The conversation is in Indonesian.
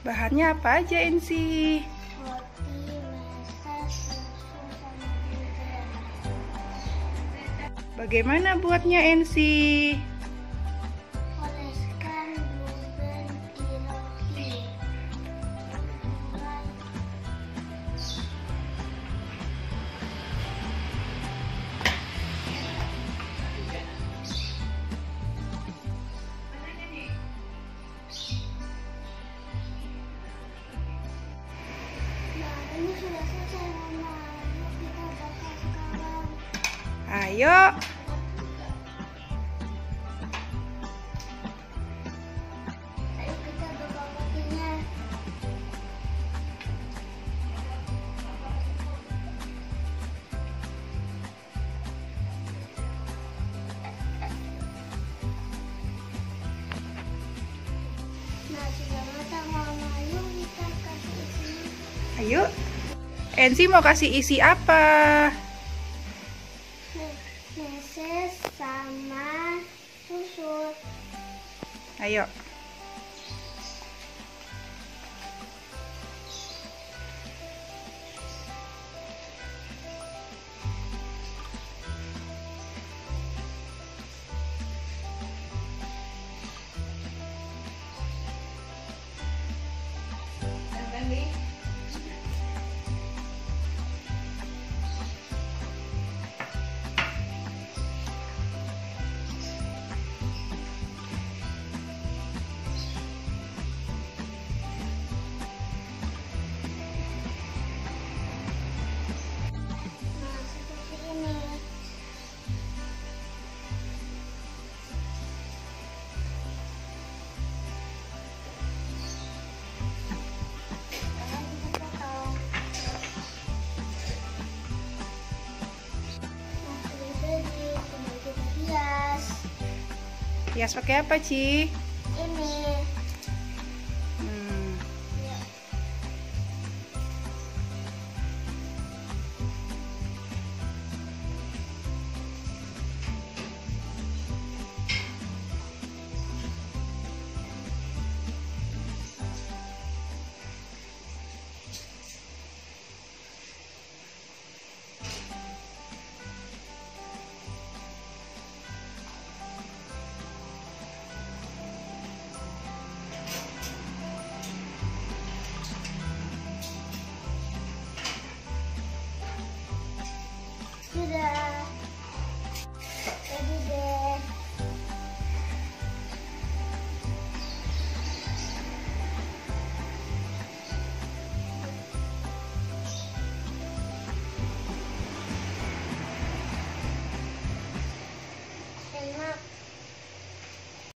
Bahannya apa aja, Ensi? Roti, meses, susu, sama gula. Bagaimana buatnya, Ensi? Oleskan blueberry di roti. Nah, ini sudah selesai, Mama. Yuk kita bakar sekarang. Ayo. Ayo kita bakar rotinya. Nah, sudah matang, Mama. Yuk kita kasih isinya. Ayo. Ensi mau kasih isi apa? Meses sama susu. Ayo. Nah, seperti ini. Sekarang kita potong. Nah, sudah jadi. Tinggal kita hias. Hias pakai apa, Ci?